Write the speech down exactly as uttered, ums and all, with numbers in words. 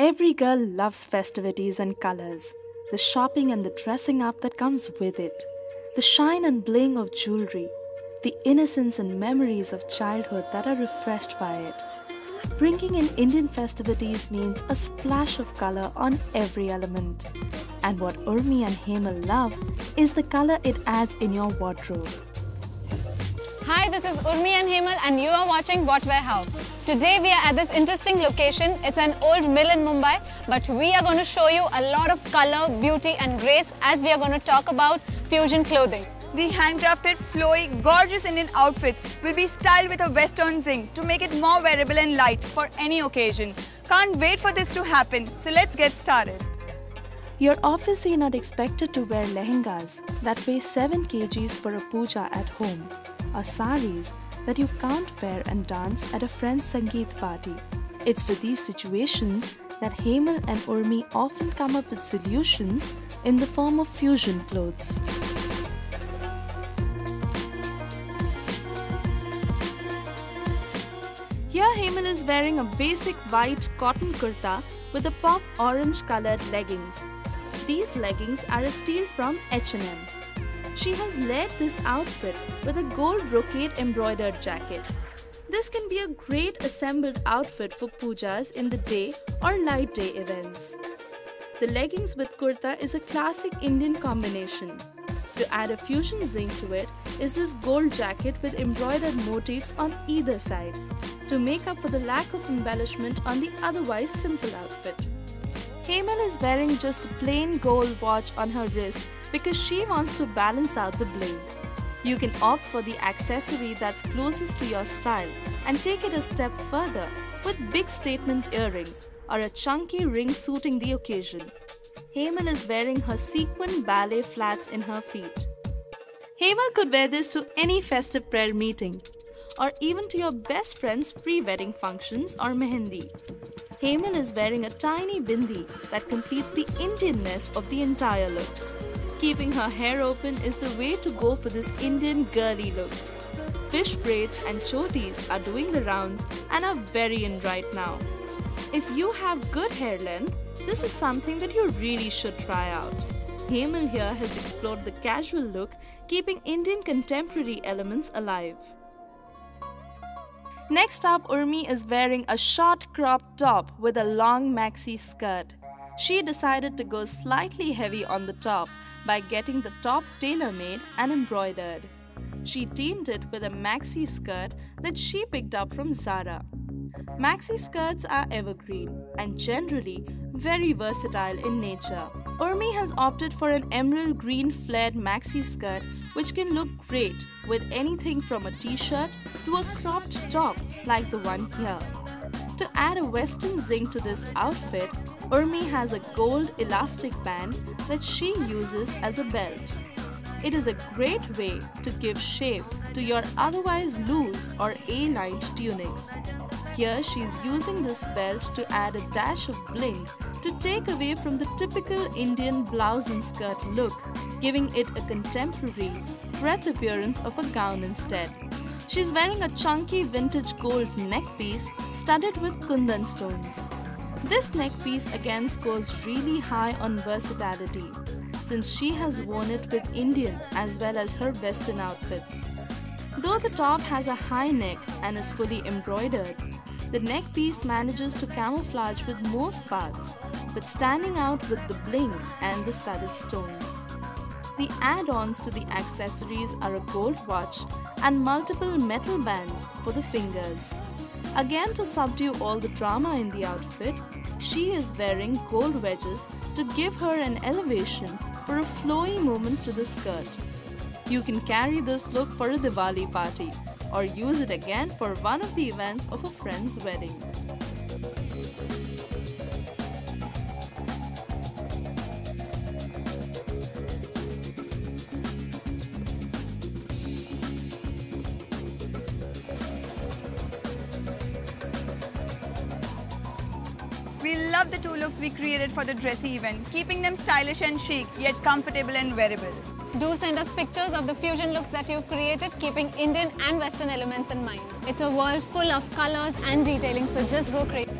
Every girl loves festivities and colors, the shopping and the dressing up that comes with it, the shine and bling of jewelry, the innocence and memories of childhood that are refreshed by it. Bringing in Indian festivities means a splash of color on every element. And what Urmi and Hemal love is the color it adds in your wardrobe. Hi, this is Urmi and Hemal and you are watching What, Where, How. Today we are at this interesting location. It's an old mill in Mumbai, but we are going to show you a lot of color, beauty and grace as we are going to talk about fusion clothing. The handcrafted, flowy, gorgeous Indian outfits will be styled with a western zing to make it more wearable and light for any occasion. Can't wait for this to happen, so let's get started. You're obviously not expected to wear lehengas that weigh seven kilograms for a puja at home, or saris that you can't wear and dance at a friend's Sangeet party. It's for these situations that Hemal and Urmi often come up with solutions in the form of fusion clothes. Here Hemal is wearing a basic white cotton kurta with a pop orange colored leggings. These leggings are a steal from H and M. She has layered this outfit with a gold brocade embroidered jacket. This can be a great assembled outfit for pujas in the day or light day events. The leggings with kurta is a classic Indian combination. To add a fusion zing to it is this gold jacket with embroidered motifs on either sides to make up for the lack of embellishment on the otherwise simple outfit. Hemal is wearing just a plain gold watch on her wrist because she wants to balance out the bling. You can opt for the accessory that's closest to your style and take it a step further with big statement earrings or a chunky ring suiting the occasion. Hemal is wearing her sequin ballet flats in her feet. Hemal could wear this to any festive prayer meeting or even to your best friend's pre-wedding functions or mehendi. Hemal is wearing a tiny bindi that completes the Indianness of the entire look. Keeping her hair open is the way to go for this Indian girly look. Fish braids and chotis are doing the rounds and are very in right now. If you have good hair length, this is something that you really should try out. Hemal here has explored the casual look, keeping Indian contemporary elements alive. Next up, Urmi is wearing a short crop top with a long maxi skirt. She decided to go slightly heavy on the top by getting the top tailor-made and embroidered. She teamed it with a maxi skirt that she picked up from Zara. Maxi skirts are evergreen and generally very versatile in nature. Urmi has opted for an emerald green flared maxi skirt which can look great with anything from a t-shirt to a cropped top like the one here. To add a western zing to this outfit, Urmi has a gold elastic band that she uses as a belt. It is a great way to give shape to your otherwise loose or A-lined tunics. Here she is using this belt to add a dash of bling to take away from the typical Indian blouse and skirt look, giving it a contemporary, breath appearance of a gown instead. She is wearing a chunky vintage gold neck piece studded with kundan stones. This neck piece again scores really high on versatility, since she has worn it with Indian as well as her western outfits. Though the top has a high neck and is fully embroidered, the neck piece manages to camouflage with most parts, but standing out with the bling and the studded stones. The add-ons to the accessories are a gold watch and multiple metal bands for the fingers. Again, to subdue all the drama in the outfit, she is wearing gold wedges to give her an elevation for a flowy movement to the skirt. You can carry this look for a Diwali party or use it again for one of the events of a friend's wedding. We love the two looks we created for the dressy event, keeping them stylish and chic, yet comfortable and wearable. Do send us pictures of the fusion looks that you've created, keeping Indian and Western elements in mind. It's a world full of colors and detailing, so just go crazy.